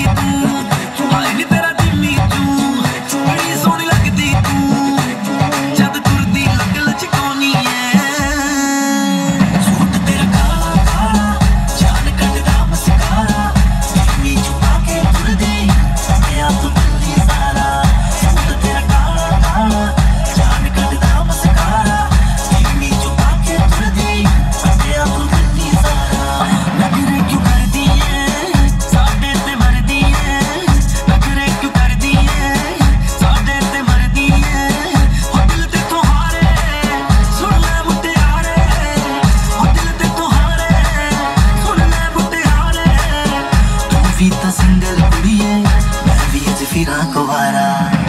ਤੂੰ ਹਾਏ ਨੀ ਤੇਰਾ ਦਿੱਲੀ ਤੂੰ ਬੜੀ ਸੋਹਣੀ ਲੱਗਦੀ ਤੂੰ ਜਦ ਤੁਰਦੀ ਲੱਗ ਲਚਕਾਉਣੀ ਐ ਸੂਟ ਤੇਰਾ ਕਾਲਾ ਕਾਲਾ ਜਾਨ ਕੱਢਦਾ ਮਸਕਾਰਾ ਦਿੱਲੀ ਚੁਪਾ ਕੇ ਤੁਰਦੀ ਤੇ ਆਪ ਦਿੱਲੀ ਸਾਰਾ ਸੂਟ ਤੇਰਾ ਕਾਲਾ ਕਾਲਾ ਜਾਨ ਕੱਢਦਾ ਮਸਕਾਰਾ ਦਿੱਲੀ ਚੁਪਾ ਕੇ ਤੁਰਦੀ ਤੇ ਆਪ ਦਿੱਲੀ ਸਾਰਾ ਨਖਰੇ ਕਿਉਂ ਕਰਦੀ ਐ ਸਾਡੇ ਤੇ ਮਰਦੀ ਐ ਨਖਰੇ ਕਿਉਂ ਕਰਦੀ ਐ ਸਾਡੇ ਤੇ ਮਰਦੀ ਐ ਹੋ ਦਿਲ ਤੇ ਤੁਹਾਰੇ ਸੁਣ ਲੈ ਮੁਟਿਆਰੇ ਹੋ ਦਿਲ ਤੇ ਤੁਹਾਰੇ ਸੁਣ ਲੈ ਮੁਟਿਆਰੇ ਤੂੰ ਵੀ ਤਾਂ ਸਿੰਗਲ ਕੁੜੀਏ ਮੈਂ ਵੀ ਅਜ ਫਿਰਾਂ ਕੁਵਾਰਾ